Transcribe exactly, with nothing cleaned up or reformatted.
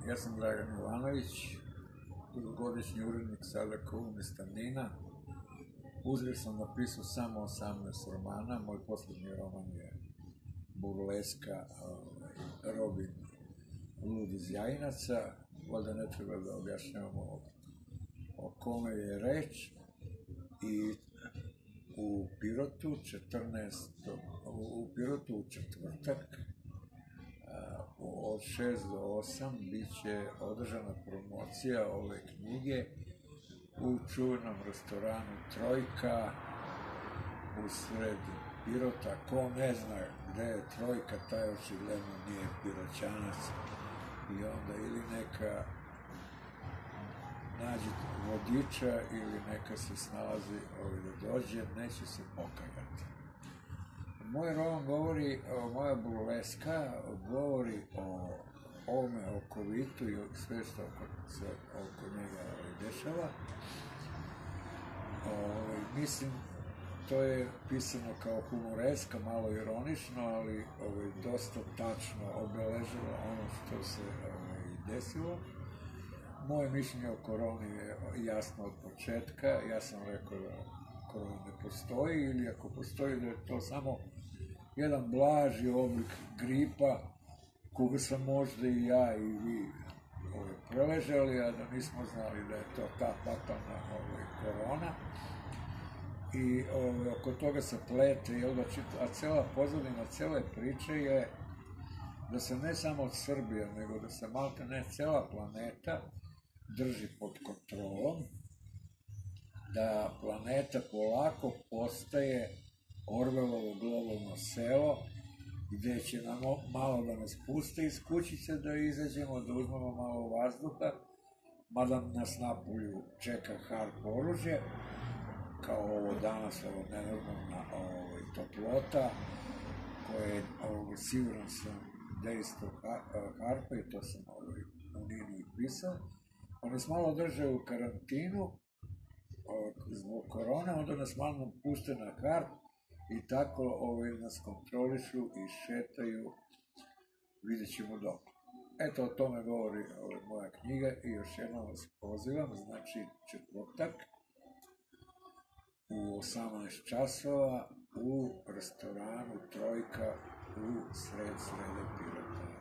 Ja sam Dragan Jovanović, dugogodišnji urednik sada kolumnista NIN-a. Uzgred sam napisao samo osamnaest romana, moj poslednji roman je burleska Robin Lud iz Jajinaca, valjda ne treba da objašnjavamo o kome je reč. I u Pirotu, četrnaestog u Pirotu u četvrtak od šest do osam biće održana promocija ove knjige u čuvenom restoranu Trojka u sred Pirota. Ko ne zna gde je Trojka, taj očigledno nije Piroćanac i onda ili neka nađe vodiča ili neka se snalazi da dođe, neće se pokajati. Moj roman govori, moja burleska govori o ovome okovitu i sve što se oko njega dešava. Mislim, to je pisano kao humoreska, malo ironično, ali dosta tačno obeležava ono što se desilo. Moje mišljenje o koroni je jasno od početka. Ja sam rekao da korona ne postoji, ili ako postoji da je to samo jedan blaži oblik gripa koga sam možda i ja i vi preležali, a da nismo znali da je to ta fatalna korona. I oko toga se plete, a cela pozadina cele priče je da se ne samo od Srbije, nego da se malta ne cela planeta drži pod kontrolom, da planeta polako postaje Orvelovo globalno selo, gde će nam malo da nas puste iz kućice, da izađemo, da uzmemo malo vazduha, mada nas napolju čeka harp oružje, kao ovo danas, ovo nenormalna toplota, koje je, siguran sam, dejstvo harpa, i to sam u NIN-u i pisao. Oni nas malo drže u karantinu zbog korone, onda nas malo puste na harp i tako nas kontrolišu i šetaju, vidjet ćemo dok. Eto, o tome govori moja knjiga i još jednom vas pozivam, znači četvrtak u osamnaest časova u restoranu Trojka u sred srede Pirota.